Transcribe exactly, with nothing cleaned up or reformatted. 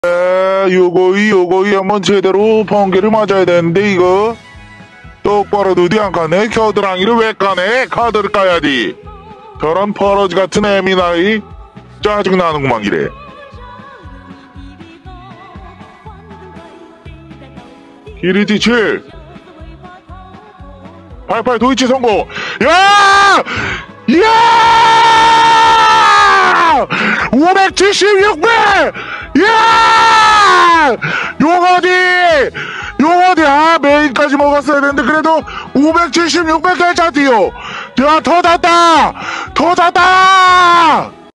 에, 요거이 요거이 한번 제대로 번개를 맞아야 되는데 이거 똑바로 어디 안 가네. 겨드랑이를 왜 까네. 카드를 까야지. 저런 버러지 같은 애미 나이 짜증나는구만 이래. 기리티 칠 팔십팔 도이치 성공. 야! 야! 오백칠십, 육백! 야! 용어디! 용어디! 아, 메인까지 먹었어야 되는데, 그래도 오백칠십, 육백 괜찮디요. 야, 더 잤다! 더 잤다!